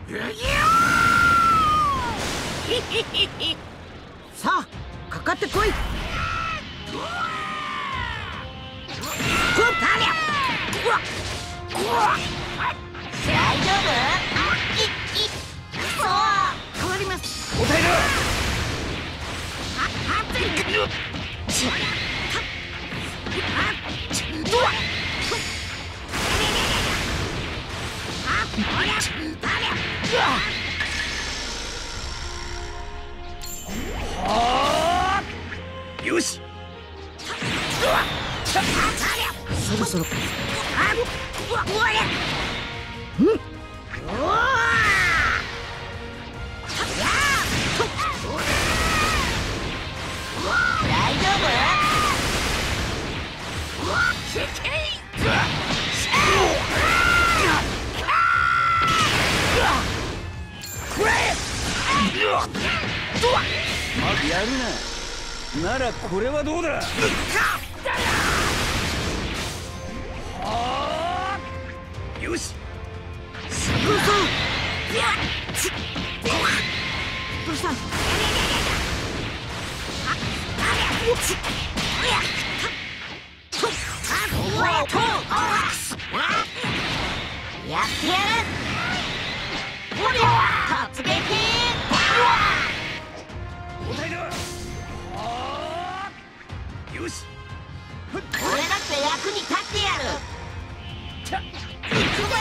さあかかってこい。 大丈夫？そう変わります。 交代だ。よし。 そろそろ。 大丈夫？ やるな。ならこれはどうだ。よし。 どうした？ やってやる。突撃。 交代だ。よし。 俺だって役に立ってやる。行くぜ。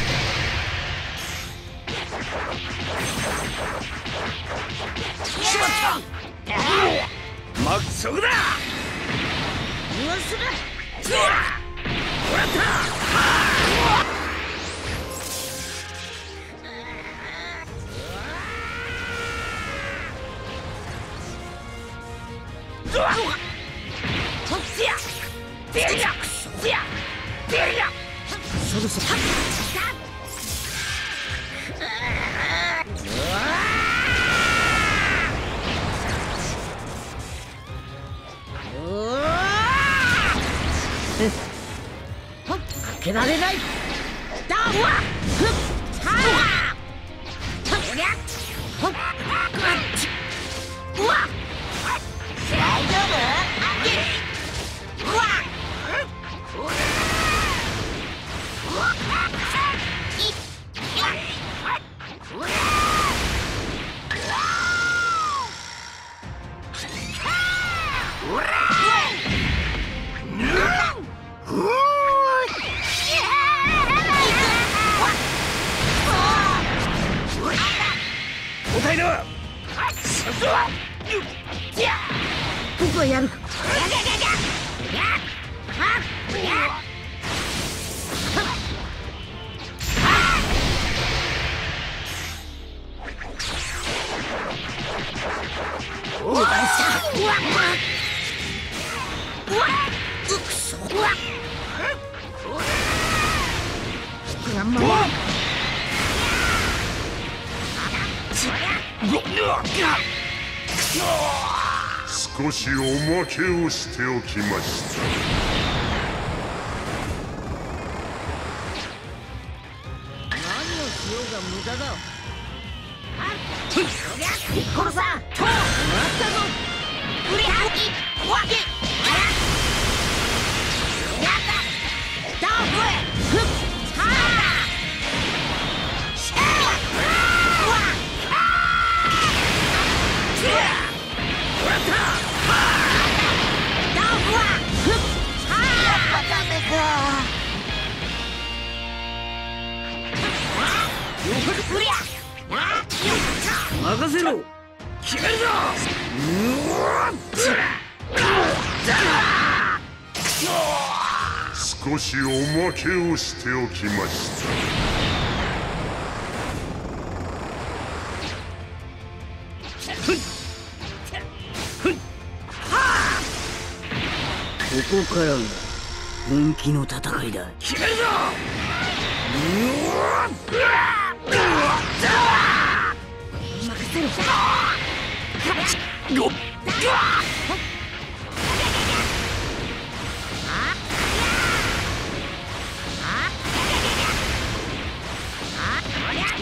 しまった。まっそこだ。 言わすな。 もらった。 そろそろ。開けられない。 大丈夫？ 交代だ。 僕はやる。 少しおまけをしておきました。 何をしようが無駄だ。 ピッコロさん、ともらったぞ。振りはぎわけ。やった。ダウンふっはあ。シャーわもらった。ダウンふっはあ。やっぱダメか。振りゃ。 任せろ。決めるぞ。 少しおまけをしておきました。 ここからが本気の戦いだ。 決めるぞ。 任せろ。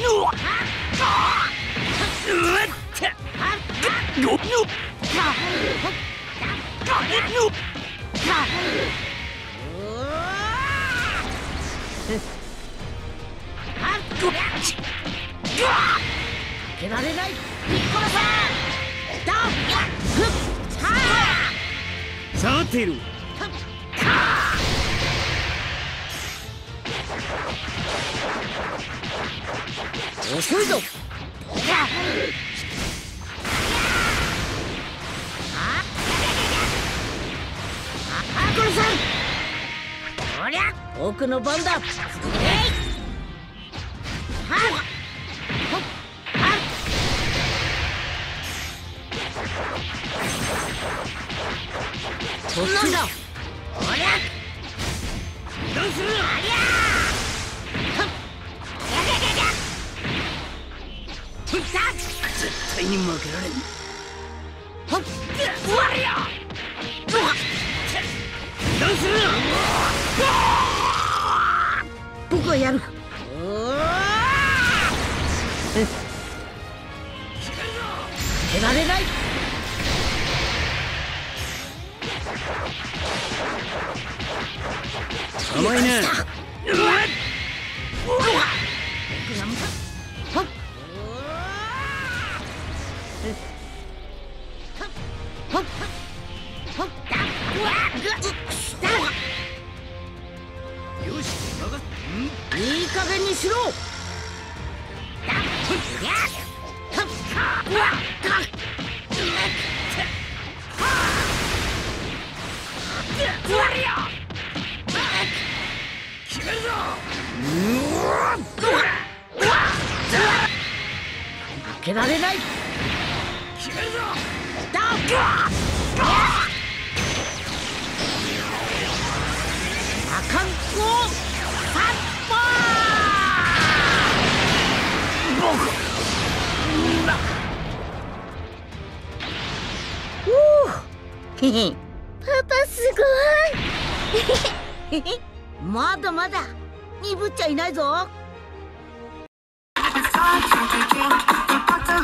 けられない。 ピッコロさん。ダウン。フッ。 さてる。遅いぞ。 ピッコロさん。おりゃ。 僕の番だ。こっちだ。 おりゃ。 どうする。 ありゃ絶対に負けられん。 ほっ。うわりゃ。 どうする。僕はやる。蹴られない。甘いね。よし、いい加減にしろ。決めるぞ。負けられない。決めるぞ。 あかんこサッポー。パパすごい。まだまだ鈍っちゃいないぞ。